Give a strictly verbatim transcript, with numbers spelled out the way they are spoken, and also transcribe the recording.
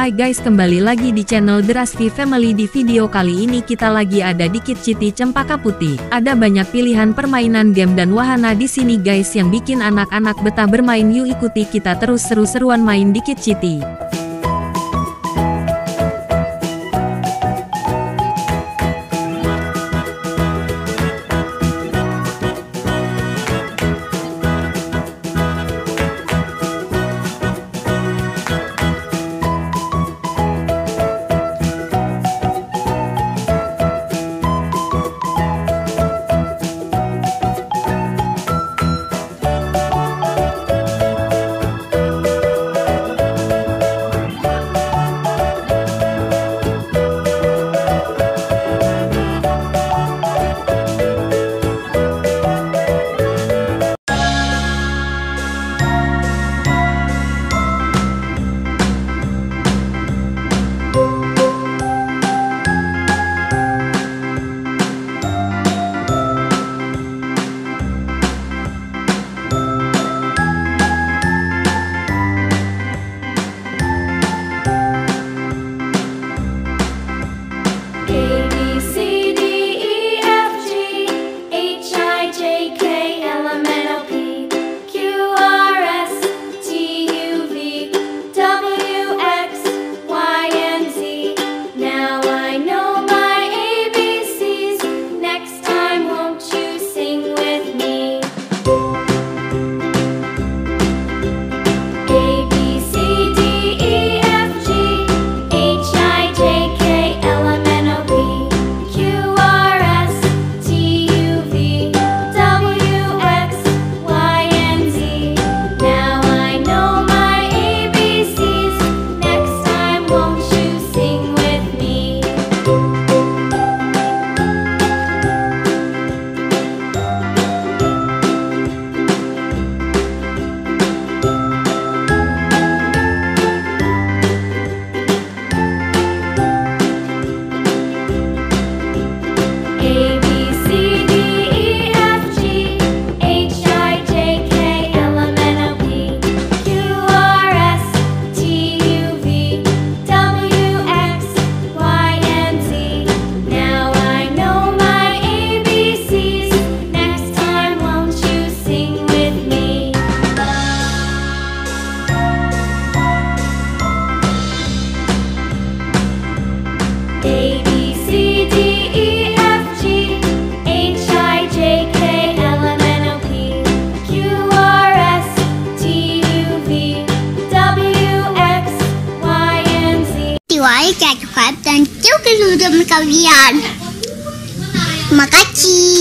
Hai guys, kembali lagi di channel derasfhifamily. Di video kali ini kita lagi ada di KIDCITY Cempaka Putih. Ada banyak pilihan permainan game dan wahana di sini guys yang bikin anak-anak betah bermain. Yuk ikuti kita terus seru-seruan main di KIDCITY. Subscribe dan juga dulu kalian. Terima kasih.